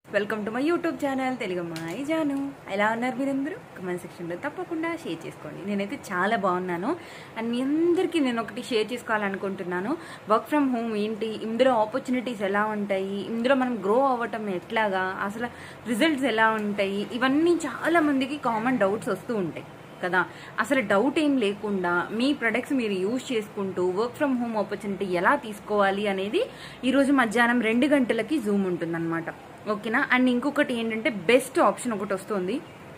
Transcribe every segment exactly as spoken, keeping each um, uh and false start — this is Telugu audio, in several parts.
Welcome to my YouTube channel Telugu అమ్మాయి జాను. ఎలా ఉన్నారు మీరందరూ? కమెంట్ సెక్షన్లో తప్పకుండా షేర్ చేసుకోండి. నేనైతే చాలా బాగున్నాను. అండ్ మీ అందరికీ నేను ఒకటి షేర్ చేసుకోవాలనుకుంటున్నాను. వర్క్ ఫ్రమ్ హోమ్ ఏంటి, ఇందులో ఆపర్చునిటీస్ ఎలా ఉంటాయి, ఇందులో మనం గ్రో అవ్వటం ఎట్లాగా, అసలు రిజల్ట్స్ ఎలా ఉంటాయి, ఇవన్నీ చాలా మందికి కామన్ డౌట్స్ వస్తూ ఉంటాయి కదా. అసలు డౌట్ ఏం లేకుండా మీ ప్రొడక్ట్స్ మీరు యూజ్ చేసుకుంటూ వర్క్ ఫ్రమ్ హోమ్ ఆపర్చునిటీ ఎలా తీసుకోవాలి అనేది ఈరోజు మధ్యాహ్నం రెండు గంటలకి జూమ్ ఉంటుందన్నమాట. ఓకేనా. అండ్ ఇంకొకటి ఏంటంటే బెస్ట్ ఆప్షన్ ఒకటి వస్తుంది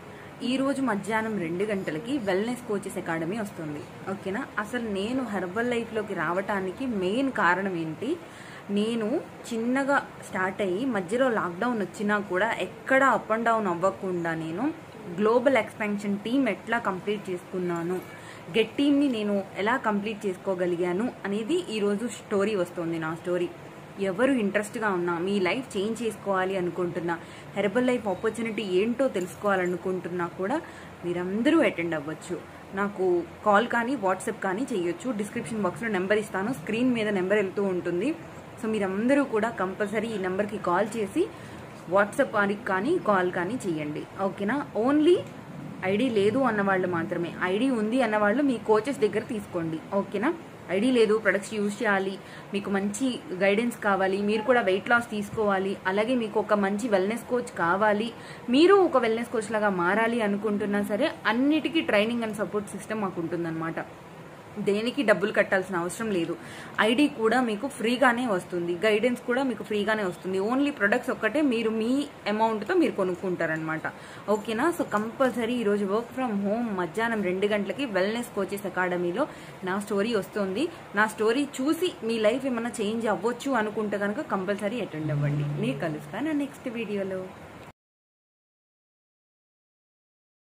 ఈరోజు మధ్యాహ్నం రెండు గంటలకి వెల్నెస్ కోచెస్ అకాడమీ వస్తుంది. ఓకేనా. అసలు నేను హెర్బల్ లైఫ్లోకి రావటానికి మెయిన్ కారణం ఏంటి, నేను చిన్నగా స్టార్ట్ అయ్యి మధ్యలో లాక్డౌన్ వచ్చినా కూడా ఎక్కడ అప్ అండ్ డౌన్ అవ్వకుండా నేను గ్లోబల్ ఎక్స్పాన్షన్ టీమ్ ఎట్లా కంప్లీట్ చేసుకున్నాను, గెట్ టీమ్ని నేను ఎలా కంప్లీట్ చేసుకోగలిగాను అనేది ఈరోజు స్టోరీ వస్తుంది. నా స్టోరీ ఎవరు ఇంట్రెస్ట్గా ఉన్నా, మీ లైఫ్ చేంజ్ చేసుకోవాలి అనుకుంటున్నా, హెర్బల్ లైఫ్ ఆపర్చునిటీ ఏంటో తెలుసుకోవాలనుకుంటున్నా కూడా మీరందరూ అటెండ్ అవ్వచ్చు. నాకు కాల్ కానీ వాట్సాప్ కానీ చేయొచ్చు. డిస్క్రిప్షన్ బాక్స్లో నెంబర్ ఇస్తాను, స్క్రీన్ మీద నెంబర్ వెళ్తూ ఉంటుంది. సో మీరందరూ కూడా కంపల్సరీ ఈ నెంబర్కి కాల్ చేసి వాట్సాప్ కానీ కాల్ కానీ చేయండి. ఓకేనా. ఓన్లీ ఐడి లేదు అన్నవాళ్ళు మాత్రమే, ఐడి ఉంది అన్నవాళ్ళు మీ కోచెస్ దగ్గర తీసుకోండి. ఓకేనా. ఐడి లేదు, ప్రొడక్ట్స్ యూజ్ చేయాలి, మీకు మంచి గైడెన్స్ కావాలి, మీరు కూడా వెయిట్ లాస్ తీసుకోవాలి, అలాగే మీకు ఒక మంచి వెల్నెస్ కోచ్ కావాలి, మీరు ఒక వెల్నెస్ కోచ్ లాగా మారాలి అనుకుంటున్నా సరే అన్నిటికీ ట్రైనింగ్ అండ్ సపోర్ట్ సిస్టమ్ మాకు ఉంటుందన్నమాట. దేనికి డబ్బులు కట్టాల్సిన అవసరం లేదు. ఐడి కూడా మీకు ఫ్రీగానే వస్తుంది, గైడెన్స్ కూడా మీకు ఫ్రీగానే వస్తుంది. ఓన్లీ ప్రొడక్ట్స్ ఒక్కటే మీరు మీ అమౌంట్తో మీరు కొనుక్కుంటారనమాట. ఓకేనా. సో కంపల్సరీ ఈరోజు వర్క్ ఫ్రమ్ హోమ్ మధ్యాహ్నం రెండు గంటలకి వెల్నెస్ కోచెస్ అకాడమీలో నా స్టోరీ వస్తుంది. నా స్టోరీ చూసి మీ లైఫ్ ఏమైనా చేంజ్ అవ్వచ్చు అనుకుంటే కనుక కంపల్సరీ అటెండ్ అవ్వండి. మీరు కలుస్తాను నెక్స్ట్ వీడియోలో.